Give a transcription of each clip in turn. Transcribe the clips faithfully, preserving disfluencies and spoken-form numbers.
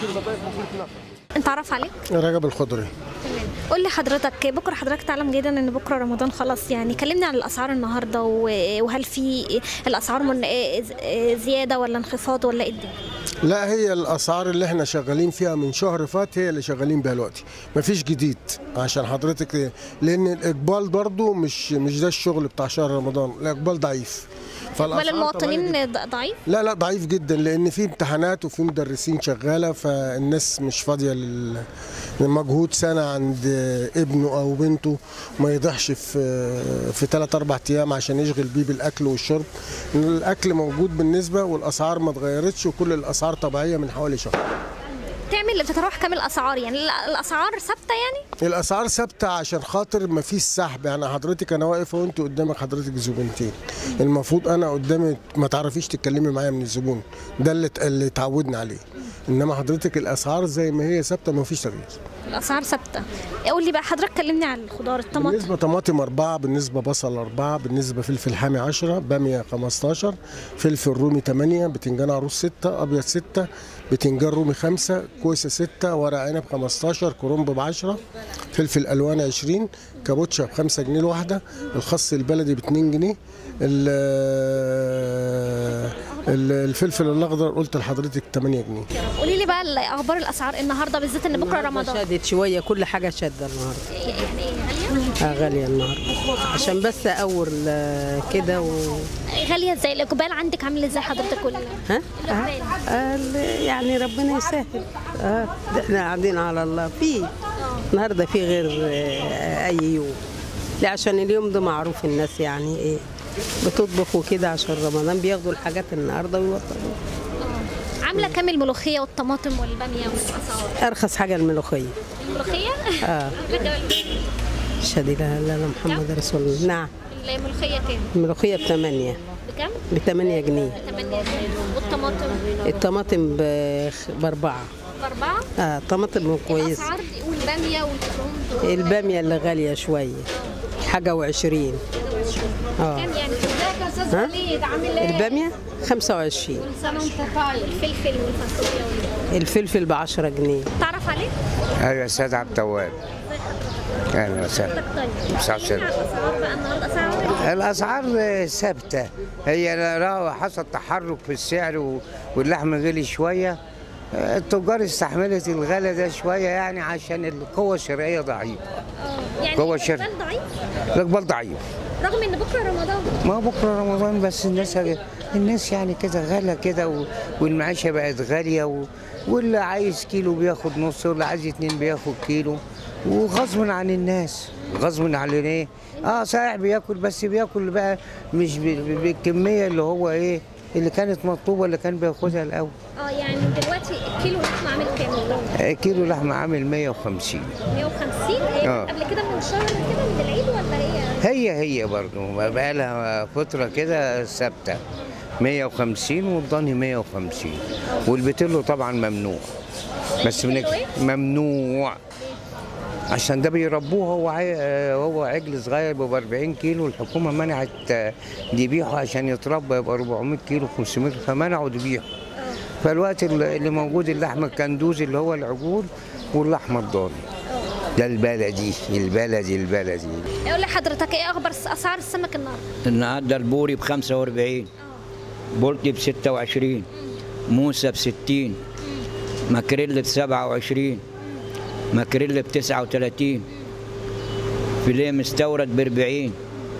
انت عرف عليك؟ رجب الخضري. تمام. قول لي حضرتك، بكره حضرتك تعلم جدا ان بكره رمضان خلاص، يعني كلمني عن الاسعار النهارده، وهل في الاسعار من زياده ولا انخفاض ولا ايه الدنيا؟ لا، هي الاسعار اللي احنا شغالين فيها من شهر فات هي اللي شغالين بيها دلوقتي، مفيش جديد عشان حضرتك، لان الاقبال برضو مش مش ده الشغل بتاع شهر رمضان، الاقبال ضعيف. اقبال المواطنين ضعيف؟ لا لا ضعيف جدا، لان في امتحانات وفي مدرسين شغاله، فالناس مش فاضيه لمجهود سنه عند ابنه او بنته ما يضيعش في في ثلاث اربع ايام عشان يشغل بيه بالاكل والشرب. الاكل موجود بالنسبه، والاسعار ما اتغيرتش، وكل الاسعار طبيعيه من حوالي شهر. تعمل بتتراوح كام الاسعار؟ يعني الاسعار ثابته يعني؟ الاسعار ثابته عشان خاطر ما فيش سحب. يعني حضرتك انا واقف وانت قدامك حضرتك زبونتين، المفروض انا قدامي ما تعرفيش تتكلمي معايا من الزبون ده اللي اللي اتعودنا عليه، انما حضرتك الاسعار زي ما هي ثابته ما فيش تغيير. الاسعار ثابته. قول لي بقى حضرتك، كلمني عن الخضار. الطماطم بالنسبه طماطم أربعة، بالنسبه بصل أربعة، بالنسبه فلفل حامي عشرة، باميه خمستاشر، فلفل رومي ثمانية، بتنجان عروس ستة، ابيض ستة، بتنجان رومي خمسة، كوسه ستة، ورق عنب خمستاشر، كرنب ب عشرة، فلفل الوان عشرين، كابوتشا ب خمسة جنيه الواحده، الخس البلدي ب اتنين جنيه، الفلفل الاخضر قلت لحضرتك تمانية جنيه. قولي لي بقى اخبار الاسعار النهارده، بالذات ان بكره رمضان. شدت شويه، كل حاجه شاده النهارده. يعني ايه غاليه؟ اه غاليه النهارده عشان بس اقور كده و... غاليه ازاي؟ الاقبال عندك عامل ازاي حضرتك؟ كلها ها؟ آه. آه يعني ربنا يسهل. اه احنا قاعدين على الله فيه. النهارده في غير آه اي يوم، لا عشان اليوم ده معروف الناس يعني ايه بتطبخ وكده عشان رمضان، بياخدوا الحاجات النهارده ويوصلوها. عامله كام الملوخيه والطماطم والباميه والاسعار؟ ارخص حاجه الملوخيه. الملوخيه؟ اه اشهد لا اله الا محمد رسول الله. نعم. الملوخيه كام؟ الملوخيه بثمانية. بكام؟ بثمانية جنيه. ثمانية جنيه. والطماطم؟ الطماطم بأربعة. بأربعة؟ اه طماطم كويسه. الاسعار دي والباميه والكرنب؟ الباميه اللي غاليه شويه، حاجه وعشرين. اه كام يعني؟ ها؟ الباميه خمسة وعشرين. الفلفل والفاصوليا الفلفل ب عشرة جنيه. تعرف عليه؟ ايوه سيد عبد التواب. اهلا وسهلا. طيب الاسعار بقى النهارده اسعار الاسعار ثابته، هي لا حصل تحرك في السعر واللحم غلي شويه، التجار استحملت الغلا ده شويه يعني عشان القوه الشرائيه ضعيفه. اه يعني الاقبال ضعيف؟ الاقبال ضعيف رغم ان بكره رمضان. ما هو بكره رمضان، بس الناس الناس يعني كده غلا كده، والمعيشه بقت غاليه، واللي عايز كيلو بياخد نص، واللي عايز اتنين بياخد كيلو، وغصب عن الناس، غصب عن ايه؟ اه صحيح بياكل، بس بياكل بقى مش بالكميه اللي هو ايه اللي كانت مطلوبه اللي كان بياخدها الاول. اه يعني دلوقتي الكيلو لحمه عامل كام؟ كيلو لحمه عامل مية وخمسين. مية وخمسين؟ هي آه. قبل كده من شهر كده من العيد ولا هي؟ هي هي برضه بقى لها فتره كده ثابته مية وخمسين، والضاني مية وخمسين، والبتلو طبعا ممنوع. بس من ممنوع عشان ده بيربوه، هو هو عجل صغير ب أربعين كيلو، الحكومه منعت ذبيحه عشان يتربى يبقى أربعمية كيلو خمسمية، فمنعوا ذبيحه. فالوقت اللي موجود اللحمه الكندوز اللي هو العجول، واللحمه الضاني ده البلدي البلدي البلدي. يقول لحضرتك ايه اخبار اسعار السمك النهارده؟ النهارده البوري ب خمسة وأربعين، بولتي ب ستة وعشرين، موسى ب ستين، ماكريل ب سبعة وعشرين، ماكريل ب تسعة وتلاتين، فيليه مستورد ب أربعين.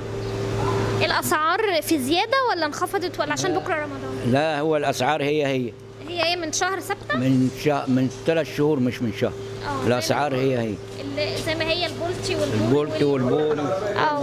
الاسعار في زياده ولا انخفضت ولا عشان بكره رمضان؟ لا هو الاسعار هي هي هي هي من شهر ثابته؟ من شهر، من ثلاث شهور مش من شهر. الاسعار هي هي زي ما هي البولتي والبوري. البولتي والبوري اه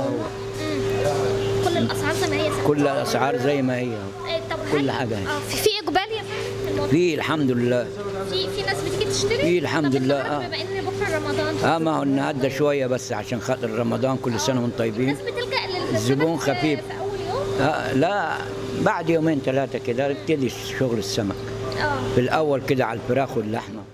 كل الاسعار زي ما هي ثابته. كل الاسعار زي ما هي. طب كل حاجه هي. اه في اقبال يا فندم؟ في الحمد لله. في في ناس بتيجي تشتري؟ في الحمد لله. اه بما ان بكره رمضان. اه ما هو نهدى شويه بس عشان خاطر رمضان، كل سنه وانتم طيبين. الناس بتلجأ الزبون خفيف. في اول يوم؟ آه لا بعد يومين ثلاثه كده يبتدي شغل السمك. اه في الاول كده على الفراخ واللحمه.